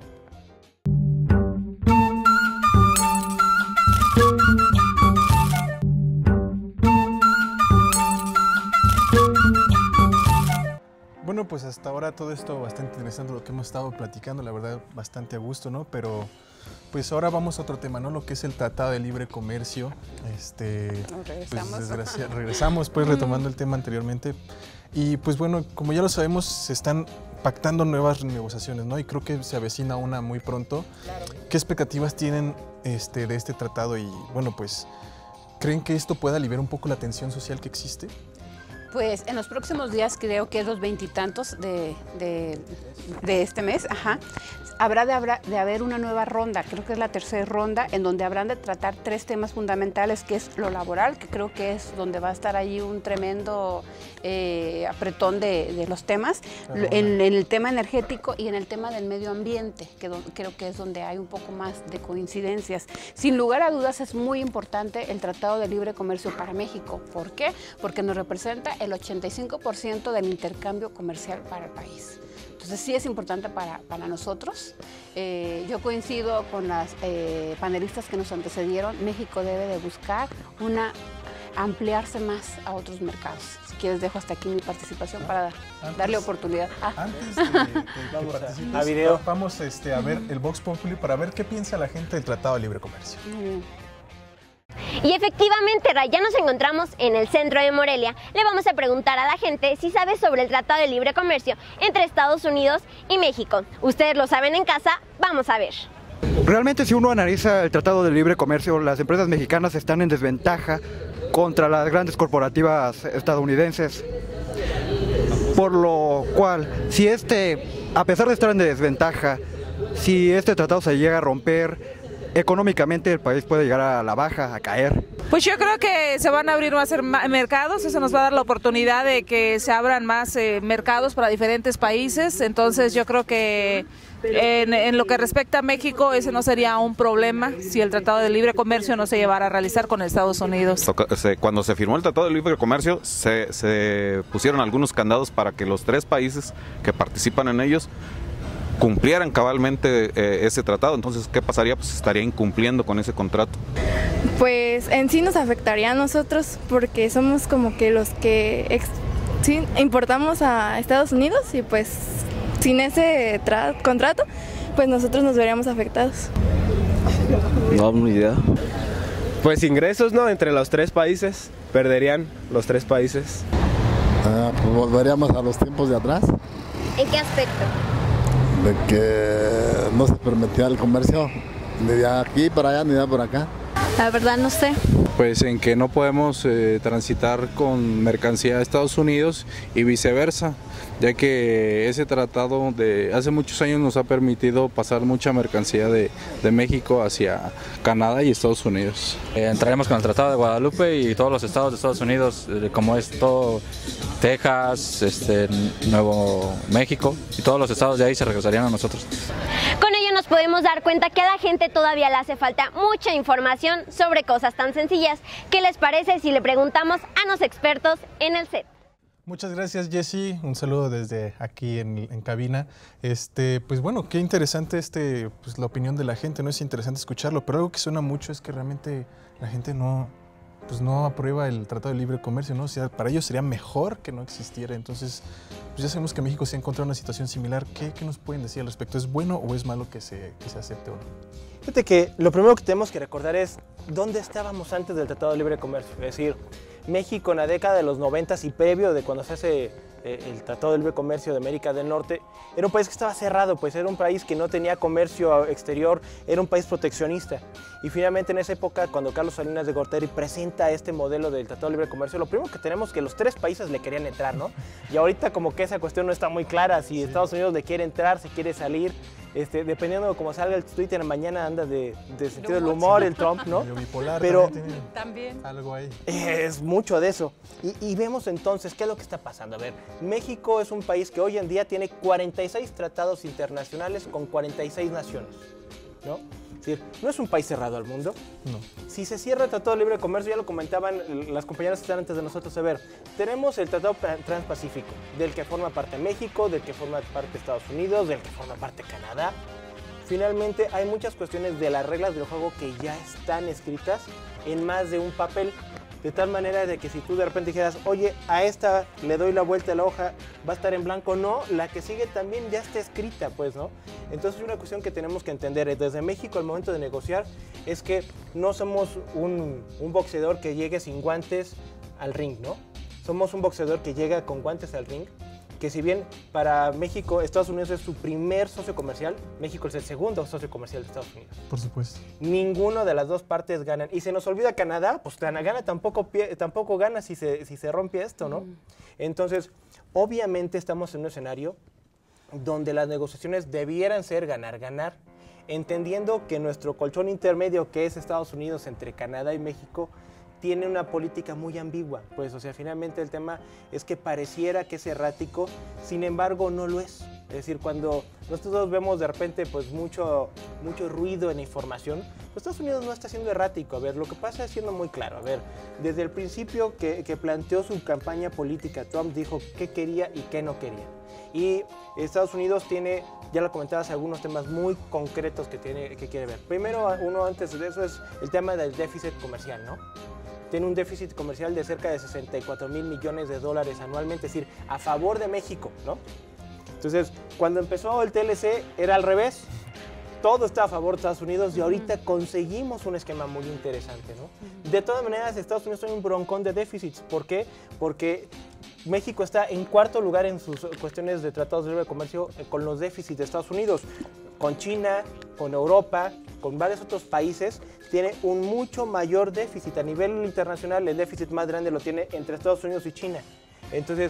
Bueno, pues hasta ahora todo esto bastante interesante lo que hemos estado platicando, la verdad bastante a gusto, ¿no? Pero pues ahora vamos a otro tema, ¿no? Lo que es el Tratado de Libre Comercio. Este, regresamos. Pues, regresamos, pues retomando el tema anteriormente. Y pues bueno, como ya lo sabemos, se están pactando nuevas negociaciones, ¿no? Y creo que se avecina una muy pronto. Claro. ¿Qué expectativas tienen este, de este tratado? Y bueno, pues, ¿creen que esto pueda aliviar un poco la tensión social que existe? Pues en los próximos días, creo que es los veintitantos de, de, de este mes, ajá, habrá de, habrá de haber una nueva ronda, creo que es la tercera ronda, en donde habrán de tratar tres temas fundamentales, que es lo laboral, que creo que es donde va a estar ahí un tremendo eh, apretón de, de los temas, en, en el tema energético y en el tema del medio ambiente, que do, creo que es donde hay un poco más de coincidencias. Sin lugar a dudas es muy importante el Tratado de Libre Comercio para México. ¿Por qué? Porque nos representa el ochenta y cinco por ciento del intercambio comercial para el país. Entonces sí es importante para, para nosotros. Eh, yo coincido con las eh, panelistas que nos antecedieron. México debe de buscar una, ampliarse más a otros mercados. Si quieres dejo hasta aquí mi participación para antes, darle oportunidad. Ah. Antes de, de, de vamos a, a video, vamos este, a ver el Vox Populi para ver qué piensa la gente del Tratado de Libre Comercio. Muy bien. Y efectivamente, Ray, ya nos encontramos en el centro de Morelia. Le vamos a preguntar a la gente si sabe sobre el Tratado de Libre Comercio entre Estados Unidos y México. Ustedes lo saben en casa, vamos a ver. Realmente, si uno analiza el Tratado de Libre Comercio, las empresas mexicanas están en desventaja contra las grandes corporativas estadounidenses. Por lo cual, si este, a pesar de estar en desventaja, si este tratado se llega a romper, económicamente el país puede llegar a la baja, a caer. Pues yo creo que se van a abrir más mercados, eso nos va a dar la oportunidad de que se abran más eh, mercados para diferentes países, entonces yo creo que en, en lo que respecta a México ese no sería un problema si el Tratado de Libre Comercio no se llevara a realizar con Estados Unidos. Cuando se firmó el Tratado de Libre Comercio se, se pusieron algunos candados para que los tres países que participan en ellos cumplieran cabalmente eh, ese tratado. Entonces, ¿qué pasaría? Pues estaría incumpliendo con ese contrato. Pues en sí nos afectaría a nosotros porque somos como que los que ex sí, importamos a Estados Unidos y pues sin ese contrato, pues nosotros nos veríamos afectados. No, ni idea. Pues ingresos, ¿no? Entre los tres países, perderían los tres países. Ah, pues volveríamos a los tiempos de atrás, ¿En qué aspecto? de que no se permitía el comercio ni de aquí para allá ni de por acá. La verdad no sé. Pues en que no podemos eh, transitar con mercancía a Estados Unidos y viceversa, ya que ese tratado de hace muchos años nos ha permitido pasar mucha mercancía de, de México hacia Canadá y Estados Unidos. Eh, entraremos con el Tratado de Guadalupe y todos los estados de Estados Unidos, eh, como es todo Texas, este, Nuevo México, y todos los estados de ahí se regresarían a nosotros. Con ello nos podemos dar cuenta que a la gente todavía le hace falta mucha información sobre cosas tan sencillas. ¿Qué les parece si le preguntamos a los expertos en el set? Muchas gracias, Jessy. Un saludo desde aquí en, en cabina. Este, pues bueno, qué interesante este, pues la opinión de la gente, ¿no? Es interesante escucharlo, pero algo que suena mucho es que realmente la gente no, pues no aprueba el Tratado de Libre Comercio, ¿no? O sea, para ellos sería mejor que no existiera. Entonces, pues ya sabemos que México se ha encontrado en una situación similar. ¿Qué, qué nos pueden decir al respecto? ¿Es bueno o es malo que se, que se acepte o no? Fíjate que lo primero que tenemos que recordar es dónde estábamos antes del Tratado de Libre Comercio. Es decir, México en la década de los noventas y previo de cuando se hace eh, el Tratado de Libre Comercio de América del Norte, era un país que estaba cerrado, pues era un país que no tenía comercio exterior, era un país proteccionista. Y finalmente en esa época, cuando Carlos Salinas de Gortari presenta este modelo del Tratado de Libre Comercio, lo primero que tenemos es que los tres países le querían entrar, ¿no? Y ahorita como que esa cuestión no está muy clara, si Estados Unidos le quiere entrar, si quiere salir. Este, dependiendo de cómo salga el Twitter, mañana anda de, de sentido del humor el Trump, ¿no? Bipolar, pero también algo ahí. Es mucho de eso. Y, y vemos entonces qué es lo que está pasando. A ver, México es un país que hoy en día tiene cuarenta y seis tratados internacionales con cuarenta y seis naciones, ¿no? Es decir, no es un país cerrado al mundo. No. Si se cierra el Tratado de Libre Comercio, ya lo comentaban las compañeras que están antes de nosotros, a ver, tenemos el Tratado Transpacífico, del que forma parte México, del que forma parte Estados Unidos, del que forma parte Canadá. Finalmente, hay muchas cuestiones de las reglas del juego que ya están escritas en más de un papel, de tal manera de que si tú de repente dijeras, oye, a esta le doy la vuelta a la hoja, va a estar en blanco, no, la que sigue también ya está escrita, pues, ¿no? Entonces, una cuestión que tenemos que entender desde México al momento de negociar es que no somos un, un boxeador que llegue sin guantes al ring, ¿no? Somos un boxeador que llega con guantes al ring, que si bien para México, Estados Unidos es su primer socio comercial, México es el segundo socio comercial de Estados Unidos. Por supuesto. Ninguno de las dos partes ganan. Y se nos olvida Canadá, pues Canadá tampoco, tampoco gana si se, si se rompe esto, ¿no? Mm. Entonces, obviamente estamos en un escenario donde las negociaciones debieran ser ganar-ganar, entendiendo que nuestro colchón intermedio, que es Estados Unidos entre Canadá y México, tiene una política muy ambigua, pues, o sea, finalmente el tema es que pareciera que es errático, sin embargo no lo es. Es decir, cuando nosotros vemos de repente pues mucho, mucho ruido en la información, pues Estados Unidos no está siendo errático. A ver, lo que pasa es siendo muy claro. A ver, desde el principio que, que planteó su campaña política, Trump dijo qué quería y qué no quería. Y Estados Unidos tiene, ya lo comentabas, algunos temas muy concretos que, tiene, que quiere ver. Primero, uno antes de eso es el tema del déficit comercial, ¿no? Tiene un déficit comercial de cerca de sesenta y cuatro mil millones de dólares anualmente, es decir, a favor de México, ¿no? Entonces, cuando empezó el T L C era al revés, todo está a favor de Estados Unidos y ahorita conseguimos un esquema muy interesante, ¿no? De todas maneras, Estados Unidos tiene un broncón de déficits. ¿Por qué? Porque México está en cuarto lugar en sus cuestiones de tratados de libre comercio con los déficits de Estados Unidos. Con China, con Europa, con varios otros países, tiene un mucho mayor déficit. A nivel internacional, el déficit más grande lo tiene entre Estados Unidos y China. Entonces,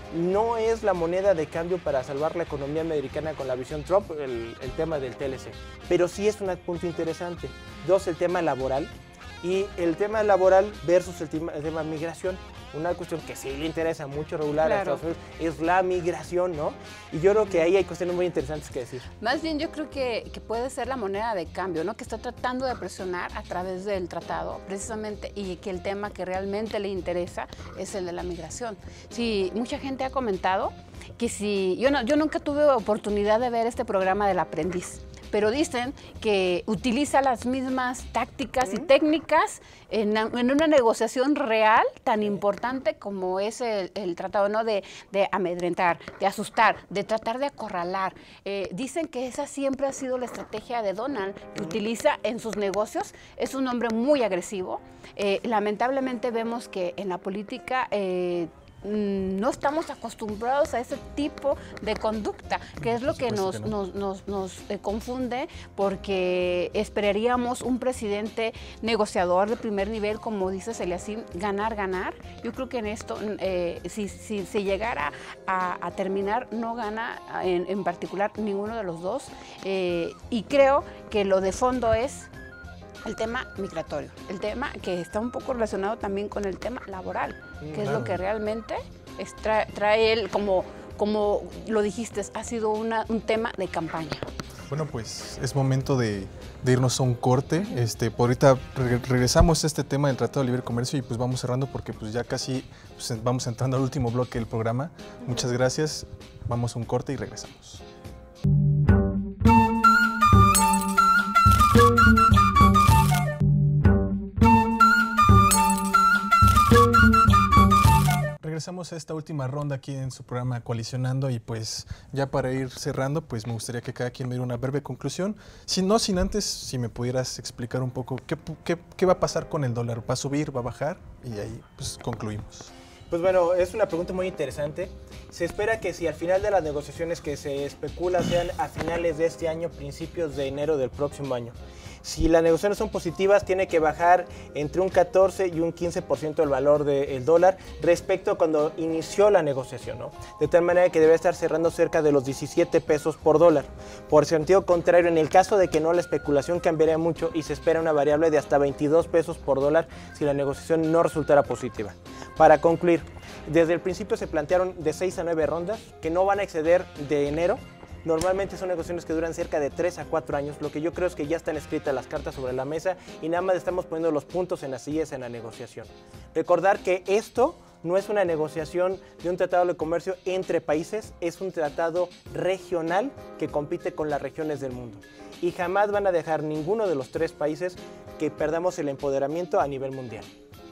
no es la moneda de cambio para salvar la economía americana con la visión Trump, el, el tema del T L C. Pero sí es un punto interesante. Dos, el tema laboral. Y el tema laboral versus el tema, el tema migración. Una cuestión que sí le interesa mucho regular claro. a Estados Unidos es la migración, ¿no? Y yo creo que ahí hay cuestiones muy interesantes que decir. Más bien yo creo que, que puede ser la moneda de cambio, ¿no? Que está tratando de presionar a través del tratado, precisamente, y que el tema que realmente le interesa es el de la migración. Sí, mucha gente ha comentado que si... Yo, no, yo nunca tuve oportunidad de ver este programa del aprendiz, pero dicen que utiliza las mismas tácticas y técnicas en, en una negociación real tan importante como es el, el tratado, ¿no? de, de amedrentar, de asustar, de tratar de acorralar. Eh, dicen que esa siempre ha sido la estrategia de Donald, que utiliza en sus negocios. Es un hombre muy agresivo. Eh, lamentablemente vemos que en la política eh, no estamos acostumbrados a ese tipo de conducta, que es lo que nos, que no. nos, nos, nos eh, confunde, porque esperaríamos un presidente negociador de primer nivel, como dice Eliasim, ganar, ganar. Yo creo que en esto, eh, si, si, si llegara a, a terminar, no gana en, en particular ninguno de los dos, eh, y creo que lo de fondo es el tema migratorio, el tema que está un poco relacionado también con el tema laboral, que claro. es lo que realmente es, trae, trae él, como, como lo dijiste, ha sido una, un tema de campaña. Bueno, pues es momento de, de irnos a un corte. Este, por ahorita re regresamos a este tema del Tratado de Libre Comercio y pues vamos cerrando porque pues ya casi pues, vamos entrando al último bloque del programa. Muchas gracias, vamos a un corte y regresamos. Regresamos a esta última ronda aquí en su programa Coalicionando y pues ya para ir cerrando, pues me gustaría que cada quien me diera una breve conclusión. Si no, sin antes, si me pudieras explicar un poco qué, qué, qué va a pasar con el dólar. ¿Va a subir, va a bajar? Y ahí pues concluimos. Pues bueno, es una pregunta muy interesante. Se espera que si al final de las negociaciones que se especula sean a finales de este año, principios de enero del próximo año. Si las negociaciones son positivas, tiene que bajar entre un catorce y un quince por ciento el valor del dólar respecto a cuando inició la negociación, ¿no? De tal manera que debe estar cerrando cerca de los diecisiete pesos por dólar. Por sentido contrario, en el caso de que no, la especulación cambiaría mucho y se espera una variable de hasta veintidós pesos por dólar si la negociación no resultara positiva. Para concluir, desde el principio se plantearon de seis a nueve rondas que no van a exceder de enero. Normalmente son negociaciones que duran cerca de tres a cuatro años. Lo que yo creo es que ya están escritas las cartas sobre la mesa y nada más estamos poniendo los puntos en las sillas en la negociación. Recordar que esto no es una negociación de un tratado de comercio entre países, es un tratado regional que compite con las regiones del mundo. Y jamás van a dejar ninguno de los tres países que perdamos el empoderamiento a nivel mundial.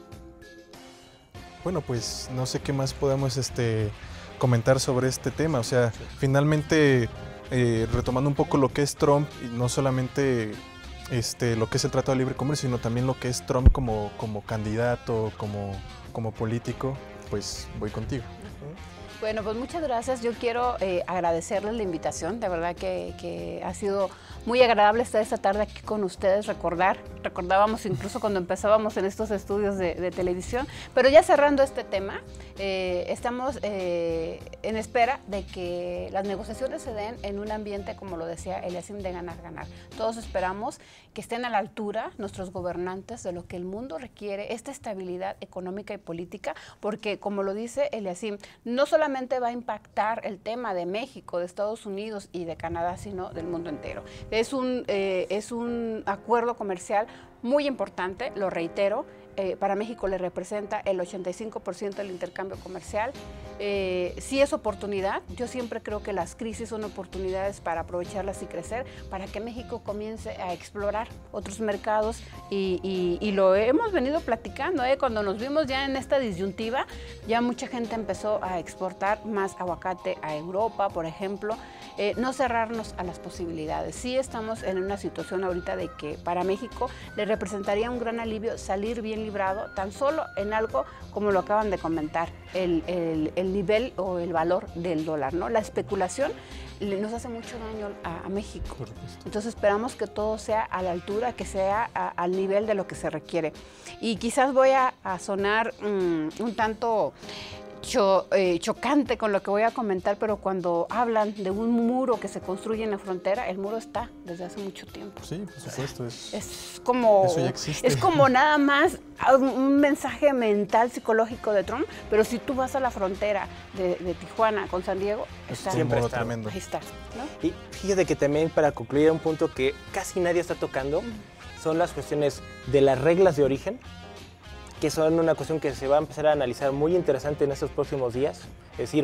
Bueno, pues no sé qué más podemos este, comentar sobre este tema. O sea, finalmente, eh, retomando un poco lo que es Trump, y no solamente este, lo que es el Tratado de Libre Comercio, sino también lo que es Trump como, como candidato, como, como político, pues voy contigo. Bueno, pues muchas gracias. Yo quiero eh, agradecerles la invitación. De verdad que, que ha sido muy agradable estar esta tarde aquí con ustedes, recordar. Recordábamos incluso cuando empezábamos en estos estudios de, de televisión. Pero ya cerrando este tema, eh, estamos eh, en espera de que las negociaciones se den en un ambiente, como lo decía Eliasim, de ganar, ganar. Todos esperamos que estén a la altura nuestros gobernantes de lo que el mundo requiere, esta estabilidad económica y política, porque como lo dice Eliasim, no solamente va a impactar el tema de México, de Estados Unidos y de Canadá, sino del mundo entero. Es un, eh, es un acuerdo comercial muy importante, lo reitero. Eh, para México le representa el ochenta y cinco por ciento del intercambio comercial. Eh, sí es oportunidad, yo siempre creo que las crisis son oportunidades para aprovecharlas y crecer, para que México comience a explorar otros mercados y, y, y lo hemos venido platicando, ¿eh? Cuando nos vimos ya en esta disyuntiva, ya mucha gente empezó a exportar más aguacate a Europa, por ejemplo. Eh, no cerrarnos a las posibilidades. Sí estamos en una situación ahorita de que para México le representaría un gran alivio salir bien librado, tan solo en algo como lo acaban de comentar, el, el, el nivel o el valor del dólar, ¿no? La especulación nos hace mucho daño a, a México. Entonces esperamos que todo sea a la altura, que sea a, al nivel de lo que se requiere. Y quizás voy a, a sonar um, un tanto Cho, eh, chocante con lo que voy a comentar, pero cuando hablan de un muro que se construye en la frontera, el muro está desde hace mucho tiempo. Sí, por supuesto. Es, es como, eso ya existe. Es como nada más un mensaje mental, psicológico de Trump, pero si tú vas a la frontera de, de Tijuana con San Diego, está, siempre está. Tremendo. Ahí está, ¿no? Y fíjate que también, para concluir, un punto que casi nadie está tocando, uh-huh. son las cuestiones de las reglas de origen, que son una cuestión que se va a empezar a analizar muy interesante en estos próximos días. Es decir,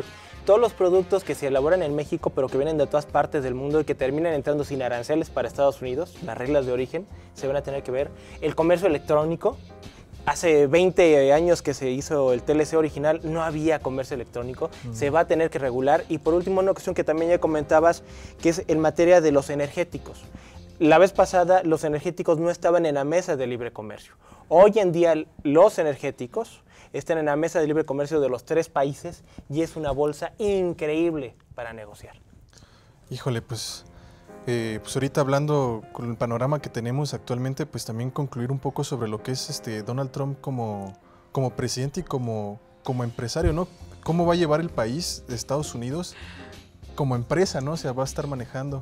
todos los productos que se elaboran en México, pero que vienen de todas partes del mundo y que terminan entrando sin aranceles para Estados Unidos, las reglas de origen se van a tener que ver. El comercio electrónico. Hace veinte años que se hizo el T L C original, no había comercio electrónico, mm. se va a tener que regular. Y por último, una cuestión que también ya comentabas, que es en materia de los energéticos. La vez pasada, los energéticos no estaban en la mesa de libre comercio. Hoy en día, los energéticos están en la mesa de libre comercio de los tres países y es una bolsa increíble para negociar. Híjole, pues... Eh, pues ahorita hablando con el panorama que tenemos actualmente, pues también concluir un poco sobre lo que es este Donald Trump como, como presidente y como, como empresario, ¿no? ¿Cómo va a llevar el país de Estados Unidos como empresa, ¿no? O sea, va a estar manejando.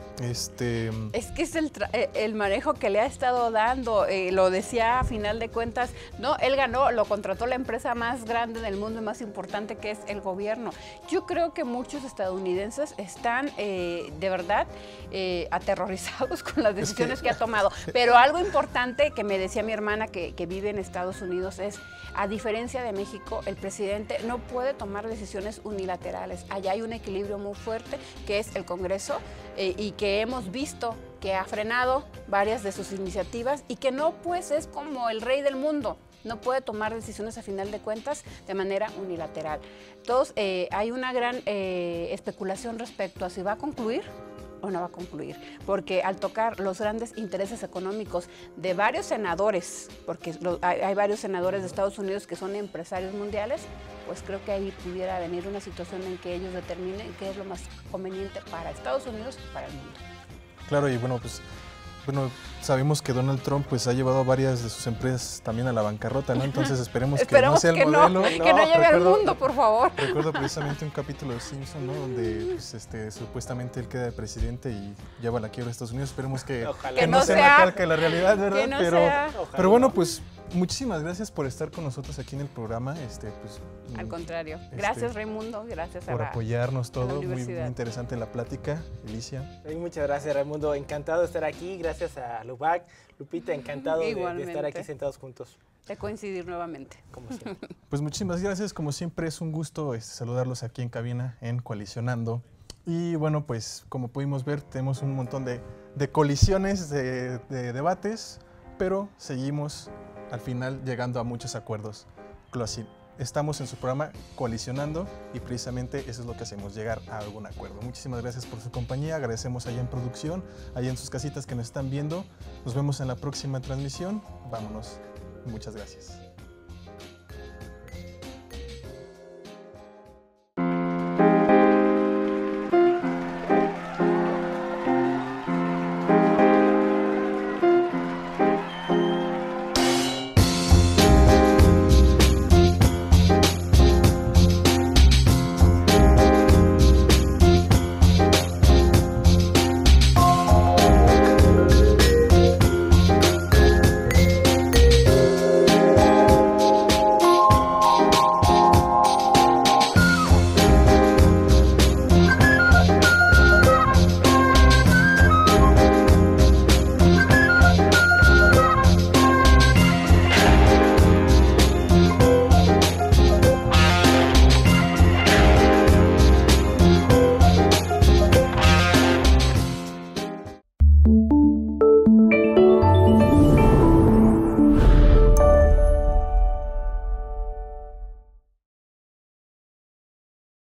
Este... Es que es el, el manejo que le ha estado dando, eh, lo decía a final de cuentas, no, él ganó, lo contrató la empresa más grande del mundo y más importante, que es el gobierno. Yo creo que muchos estadounidenses están eh, de verdad eh, aterrorizados con las decisiones es que... que ha tomado, pero algo importante que me decía mi hermana que, que vive en Estados Unidos es, a diferencia de México, el presidente no puede tomar decisiones unilaterales. Allá hay un equilibrio muy fuerte, que es el Congreso, eh, y que hemos visto que ha frenado varias de sus iniciativas y que no, pues, es como el rey del mundo. No puede tomar decisiones a final de cuentas de manera unilateral. Entonces, eh, hay una gran eh, especulación respecto a si va a concluir o no va a concluir, porque al tocar los grandes intereses económicos de varios senadores, porque lo, hay, hay varios senadores de Estados Unidos que son empresarios mundiales, pues creo que ahí pudiera venir una situación en que ellos determinen qué es lo más conveniente para Estados Unidos y para el mundo. Claro, y bueno, pues bueno, sabemos que Donald Trump pues ha llevado a varias de sus empresas también a la bancarrota, ¿no? Entonces esperemos, esperemos que no sea que el no, modelo. Que no, que no llegue recuerdo, al mundo, por favor. Recuerdo precisamente un capítulo de Simpson, ¿no? Donde pues, este, supuestamente él queda de presidente y lleva la quiebra a Estados Unidos. Esperemos que, que, que no, no sea la calca de la realidad, ¿verdad? No pero, sea. pero bueno, pues muchísimas gracias por estar con nosotros aquí en el programa. Este, pues, Al contrario. Este, gracias, Raimundo. Gracias por a la, apoyarnos todo. Muy, muy interesante la plática. Alicia. Muchas gracias, Raimundo. Encantado de estar aquí. Gracias a Lubac. Lupita, encantado de, de estar aquí sentados juntos. De coincidir nuevamente. Como siempre. Pues muchísimas gracias. Como siempre es un gusto este, saludarlos aquí en cabina en Coalicionando. Y bueno, pues como pudimos ver, tenemos un montón de, de colisiones, de, de debates, pero seguimos al final llegando a muchos acuerdos. Estamos en su programa Coalicionando y precisamente eso es lo que hacemos, llegar a algún acuerdo. Muchísimas gracias por su compañía, agradecemos allá en producción, allá en sus casitas que nos están viendo. Nos vemos en la próxima transmisión. Vámonos. Muchas gracias.